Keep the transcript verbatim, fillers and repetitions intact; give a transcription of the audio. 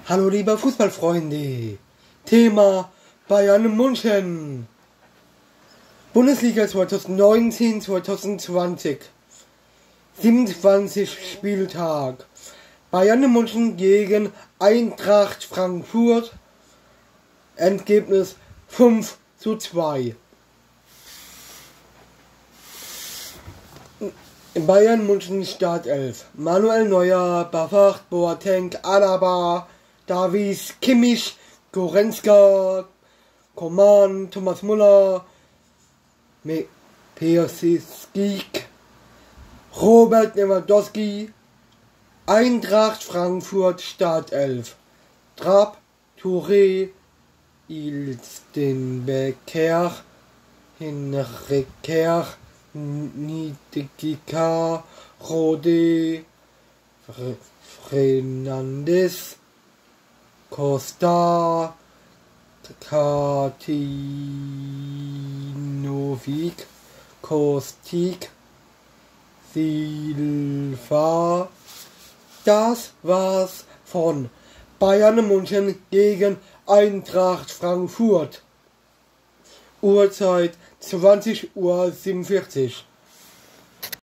Hallo liebe Fußballfreunde, Thema Bayern München, Bundesliga zweitausendneunzehn zweitausendzwanzig, siebenundzwanzigster Spieltag, Bayern München gegen Eintracht Frankfurt, Endergebnis fünf zu zwei. Bayern München Startelf: Manuel Neuer, Pavard, Boateng, Alaba, Davies, Kimmich, Goretzka, Coman, Thomas Müller, Perisic, Robert Lewandowski. Eintracht Frankfurt Startelf: Trapp, Touré, Ilstenbecker, Hinriker, Niedekika, Rode, Fernandes, Costa, Katinovic, Kostic, Silva. Das war's von Bayern München gegen Eintracht Frankfurt. Uhrzeit zwanzig Uhr siebenundvierzig.